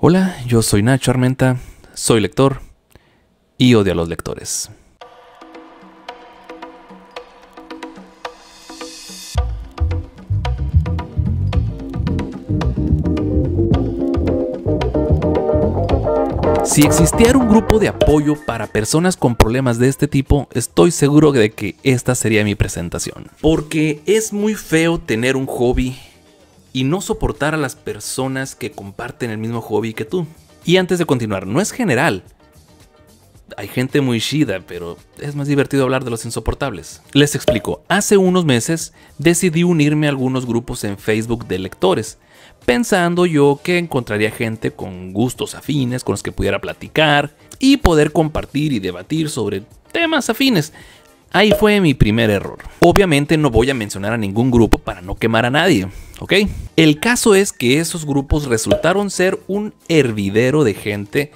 Hola, yo soy Nacho Armenta, soy lector y odio a los lectores. Si existiera un grupo de apoyo para personas con problemas de este tipo, estoy seguro de que esta sería mi presentación. Porque es muy feo tener un hobby y no soportar a las personas que comparten el mismo hobby que tú. Y antes de continuar, no es general. Hay gente muy chida, pero es más divertido hablar de los insoportables. Les explico, hace unos meses decidí unirme a algunos grupos en Facebook de lectores, pensando yo que encontraría gente con gustos afines, con los que pudiera platicar y poder compartir y debatir sobre temas afines. Ahí fue mi primer error. Obviamente no voy a mencionar a ningún grupo para no quemar a nadie, ¿ok? El caso es que esos grupos resultaron ser un hervidero de gente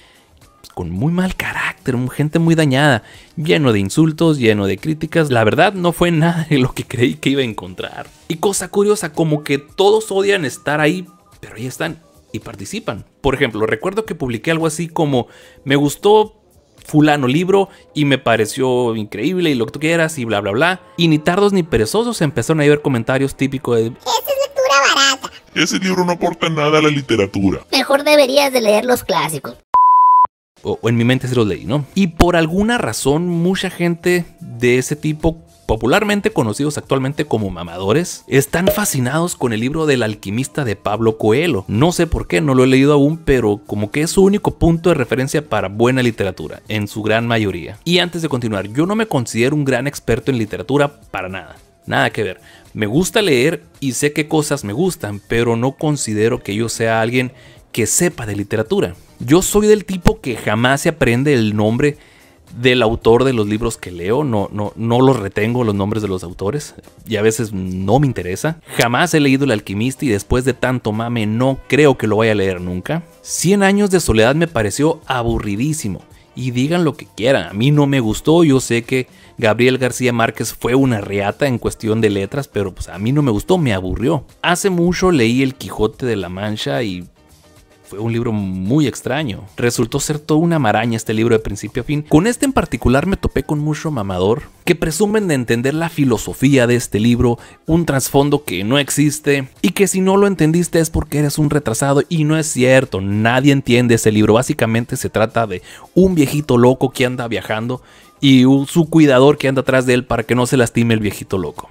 con muy mal carácter, gente muy dañada, lleno de insultos, lleno de críticas. La verdad no fue nada de lo que creí que iba a encontrar. Y cosa curiosa, como que todos odian estar ahí, pero ahí están y participan. Por ejemplo, recuerdo que publiqué algo así como: me gustó fulano libro y me pareció increíble y lo que tú quieras y bla bla bla. Y ni tardos ni perezosos empezaron a ver comentarios típicos de: esa es lectura barata. Ese libro no aporta nada a la literatura. Mejor deberías de leer los clásicos. o en mi mente se los leí, ¿no? Y por alguna razón mucha gente de ese tipo, popularmente conocidos actualmente como mamadores, están fascinados con el libro del alquimista de Pablo Coelho. No sé por qué, no lo he leído aún, pero como que es su único punto de referencia para buena literatura, en su gran mayoría. Y antes de continuar, yo no me considero un gran experto en literatura para nada. Nada que ver. Me gusta leer y sé qué cosas me gustan, pero no considero que yo sea alguien que sepa de literatura. Yo soy del tipo que jamás se aprende el nombre del autor de los libros que leo, no los retengo los nombres de los autores y a veces no me interesa. Jamás he leído El alquimista y después de tanto mame no creo que lo vaya a leer nunca. 100 años de soledad me pareció aburridísimo y digan lo que quieran, a mí no me gustó. Yo sé que Gabriel García Márquez fue una reata en cuestión de letras, pero pues a mí no me gustó, me aburrió. Hace mucho leí El Quijote de la Mancha y fue un libro muy extraño. Resultó ser toda una maraña este libro de principio a fin. Con este en particular me topé con mucho mamador que presumen de entender la filosofía de este libro, un trasfondo que no existe y que si no lo entendiste es porque eres un retrasado, y no es cierto, nadie entiende ese libro. Básicamente se trata de un viejito loco que anda viajando y su cuidador que anda atrás de él para que no se lastime el viejito loco.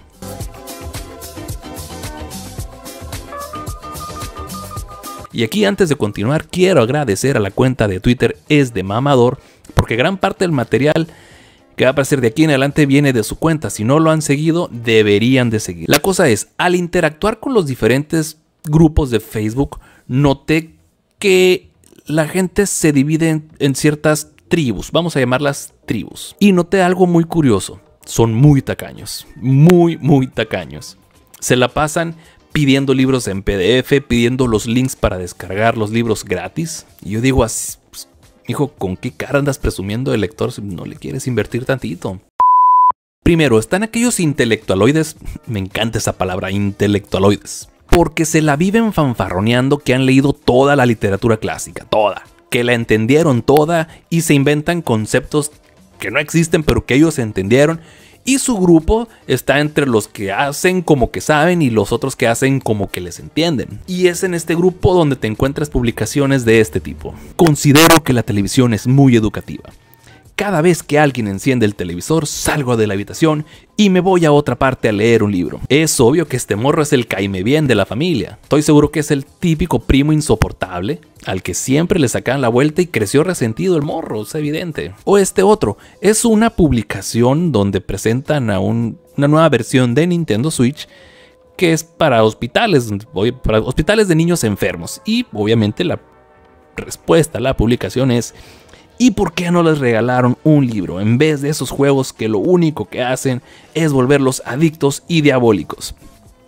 Y aquí, antes de continuar, quiero agradecer a la cuenta de Twitter Es de Mamador, porque gran parte del material que va a aparecer de aquí en adelante viene de su cuenta. Si no lo han seguido, deberían de seguir. La cosa es, al interactuar con los diferentes grupos de Facebook, noté que la gente se divide en ciertas tribus, vamos a llamarlas tribus. Y noté algo muy curioso, son muy tacaños, muy tacaños. Se la pasan pidiendo libros en PDF, pidiendo los links para descargar los libros gratis. Y yo digo así, pues, hijo, ¿con qué cara andas presumiendo de lector si no le quieres invertir tantito? Primero, están aquellos intelectualoides, me encanta esa palabra, intelectualoides, porque se la viven fanfarroneando que han leído toda la literatura clásica, toda, que la entendieron toda y se inventan conceptos que no existen pero que ellos entendieron. Y su grupo está entre los que hacen como que saben y los otros que hacen como que les entienden. Y es en este grupo donde te encuentras publicaciones de este tipo. Considero que la televisión es muy educativa. Cada vez que alguien enciende el televisor, salgo de la habitación y me voy a otra parte a leer un libro. Es obvio que este morro es el caime bien de la familia. Estoy seguro que es el típico primo insoportable al que siempre le sacan la vuelta y creció resentido el morro, es evidente. O este otro, es una publicación donde presentan a una nueva versión de Nintendo Switch que es para hospitales de niños enfermos. Y obviamente la respuesta a la publicación es: ¿y por qué no les regalaron un libro en vez de esos juegos que lo único que hacen es volverlos adictos y diabólicos?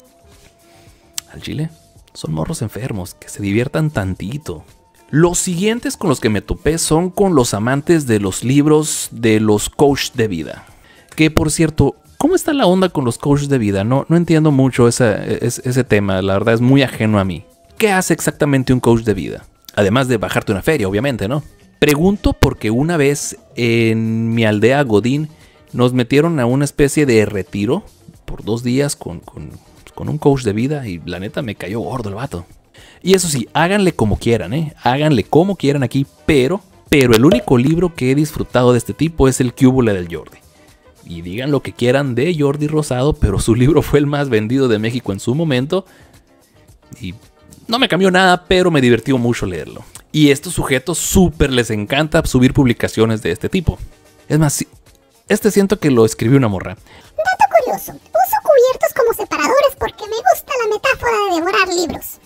Al chile, son morros enfermos, que se diviertan tantito. Los siguientes con los que me topé son con los amantes de los libros de los coach de vida. Que por cierto, ¿cómo está la onda con los coaches de vida? No entiendo mucho ese tema, la verdad es muy ajeno a mí. ¿Qué hace exactamente un coach de vida? Además de bajarte una feria, obviamente, ¿no? Pregunto porque una vez en mi aldea Godín nos metieron a una especie de retiro por 2 días con un coach de vida y la neta me cayó gordo el vato. Y eso sí, háganle como quieran, háganle como quieran aquí, pero el único libro que he disfrutado de este tipo es el Cúbula del Jordi. Y digan lo que quieran de Jordi Rosado, pero su libro fue el más vendido de México en su momento. Y no me cambió nada, pero me divirtió mucho leerlo. Y estos sujetos súper les encanta subir publicaciones de este tipo. Es más, este siento que lo escribió una morra. Dato curioso, uso cubiertos como separadores porque me gusta la metáfora de devorar libros.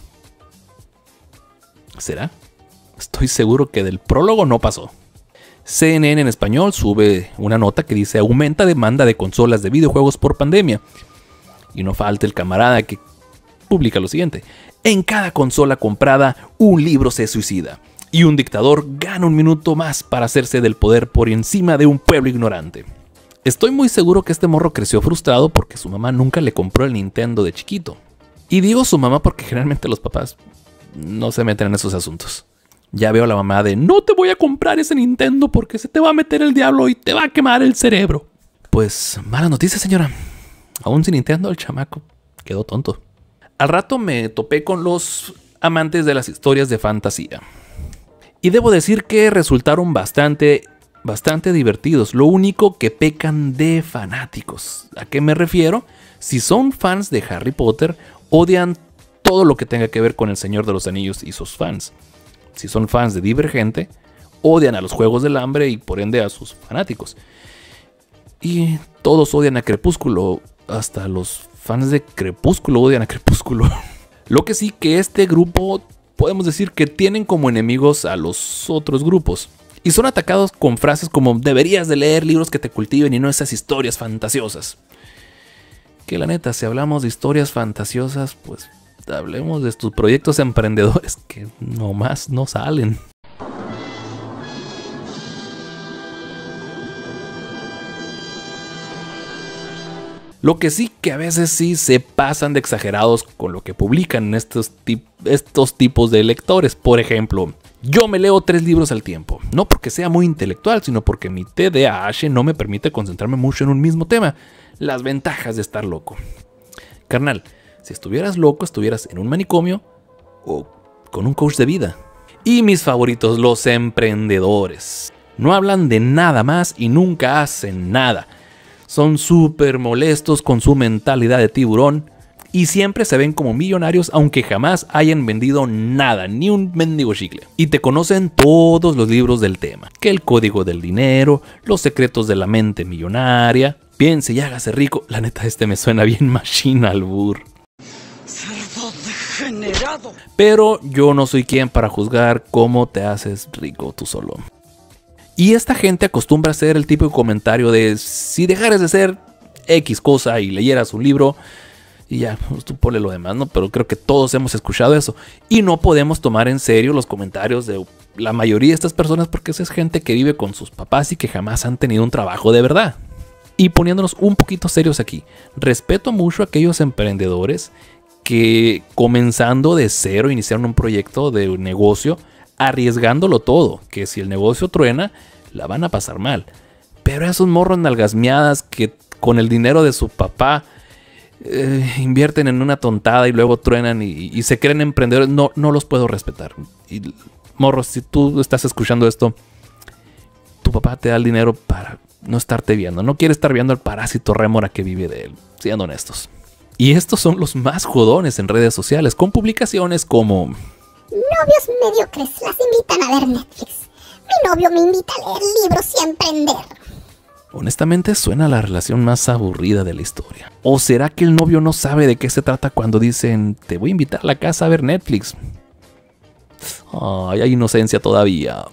¿Será? Estoy seguro que del prólogo no pasó. CNN en español sube una nota que dice: aumenta demanda de consolas de videojuegos por pandemia. Y no falta el camarada que publica lo siguiente: en cada consola comprada, un libro se suicida. Y un dictador gana un minuto más para hacerse del poder por encima de un pueblo ignorante. Estoy muy seguro que este morro creció frustrado porque su mamá nunca le compró el Nintendo de chiquito. Y digo su mamá porque generalmente los papás no se meten en esos asuntos. Ya veo a la mamá de: no te voy a comprar ese Nintendo porque se te va a meter el diablo y te va a quemar el cerebro. Pues mala noticia, señora. Aún sin Nintendo el chamaco quedó tonto. Al rato me topé con los amantes de las historias de fantasía. Y debo decir que resultaron bastante divertidos. Lo único que pecan de fanáticos. ¿A qué me refiero? Si son fans de Harry Potter, odian todo lo que tenga que ver con el Señor de los Anillos y sus fans. Si son fans de Divergente, odian a los Juegos del Hambre y por ende a sus fanáticos. Y todos odian a Crepúsculo. Hasta los fans de Crepúsculo odian a Crepúsculo. Lo que sí que este grupo podemos decir que tienen como enemigos a los otros grupos. Y son atacados con frases como: deberías de leer libros que te cultiven y no esas historias fantasiosas. Que la neta, si hablamos de historias fantasiosas, pues hablemos de estos proyectos emprendedores que nomás no salen. Lo que sí que a veces sí se pasan de exagerados con lo que publican estos tipos de lectores. Por ejemplo, yo me leo 3 libros al tiempo. No porque sea muy intelectual, sino porque mi TDAH no me permite concentrarme mucho en un mismo tema. Las ventajas de estar loco. Carnal, si estuvieras loco, estuvieras en un manicomio o con un coach de vida. Y mis favoritos, los emprendedores. No hablan de nada más y nunca hacen nada. Son súper molestos con su mentalidad de tiburón y siempre se ven como millonarios aunque jamás hayan vendido nada, ni un mendigo chicle. Y te conocen todos los libros del tema, que el código del dinero, los secretos de la mente millonaria, piense y hágase rico. La neta, este me suena bien machine albur. Cerdo degenerado. Pero yo no soy quien para juzgar cómo te haces rico tú solo. Y esta gente acostumbra a hacer el tipo de comentario de: si dejaras de hacer X cosa y leyeras un libro, y ya, pues tú ponle lo demás, ¿no? Pero creo que todos hemos escuchado eso. Y no podemos tomar en serio los comentarios de la mayoría de estas personas porque esa es gente que vive con sus papás y que jamás han tenido un trabajo de verdad. Y poniéndonos un poquito serios aquí, respeto mucho a aquellos emprendedores que comenzando de cero iniciaron un proyecto de negocio, arriesgándolo todo, que si el negocio truena, la van a pasar mal. Pero esos morros nalgasmeadas que con el dinero de su papá invierten en una tontada y luego truenan y se creen emprendedores, no los puedo respetar. Y morros, si tú estás escuchando esto, tu papá te da el dinero para no estarte viendo. No quiere estar viendo al parásito rémora que vive de él, siendo honestos. Y estos son los más jodones en redes sociales, con publicaciones como: novios mediocres las invitan a ver Netflix. Mi novio me invita a leer libros y a emprender. Honestamente suena la relación más aburrida de la historia. ¿O será que el novio no sabe de qué se trata cuando dicen: te voy a invitar a la casa a ver Netflix? Ay, hay inocencia todavía.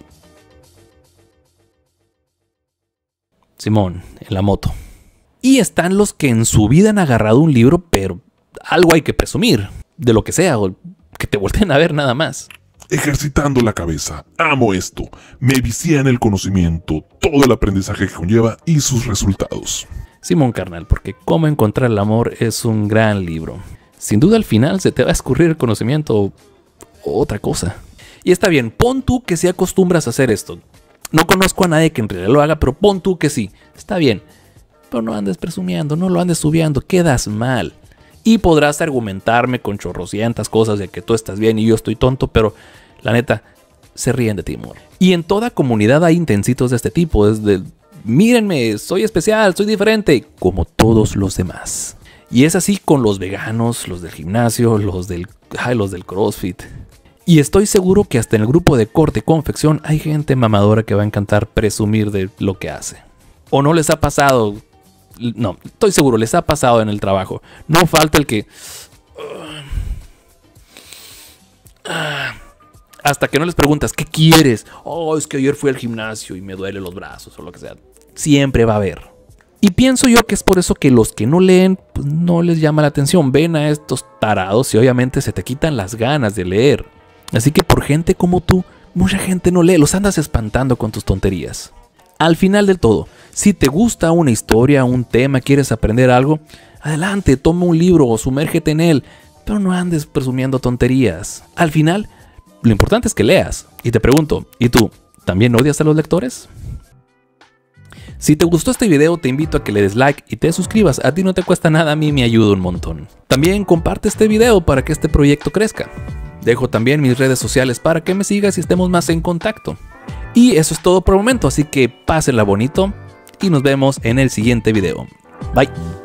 Simón, en la moto. Y están los que en su vida han agarrado un libro, pero algo hay que presumir. De lo que sea, o que te volteen a ver nada más. Ejercitando la cabeza. Amo esto. Me vicié en el conocimiento, todo el aprendizaje que conlleva y sus resultados. Simón, carnal, porque Cómo encontrar el amor es un gran libro. Sin duda al final se te va a escurrir el conocimiento o otra cosa. Y está bien, pon tú que si acostumbras a hacer esto. No conozco a nadie que en realidad lo haga, pero pon tú que sí. Está bien. Pero no andes presumiendo, no lo andes subiendo, quedas mal. Y podrás argumentarme con chorrocientas cosas de que tú estás bien y yo estoy tonto, pero la neta, se ríen de ti, amor. Y en toda comunidad hay intensitos de este tipo, es de, mírenme, soy especial, soy diferente, como todos los demás. Y es así con los veganos, los del gimnasio, los del CrossFit. Y estoy seguro que hasta en el grupo de corte y confección hay gente mamadora que va a encantar presumir de lo que hace. ¿O no les ha pasado? No, estoy seguro, les ha pasado en el trabajo. No falta el que... hasta que no les preguntas, ¿qué quieres? Oh, es que ayer fui al gimnasio y me duelen los brazos o lo que sea. Siempre va a haber. Y pienso yo que es por eso que los que no leen, pues no les llama la atención. Ven a estos tarados y obviamente se te quitan las ganas de leer. Así que por gente como tú, mucha gente no lee, los andas espantando con tus tonterías. Al final del todo, si te gusta una historia, un tema, quieres aprender algo, adelante, toma un libro o sumérgete en él, pero no andes presumiendo tonterías. Al final, lo importante es que leas. Y te pregunto, ¿y tú, también odias a los lectores? Si te gustó este video, te invito a que le des like y te suscribas. A ti no te cuesta nada, a mí me ayuda un montón. También comparte este video para que este proyecto crezca. Dejo también mis redes sociales para que me sigas y estemos más en contacto. Y eso es todo por el momento, así que pásenla bonito y nos vemos en el siguiente video. Bye.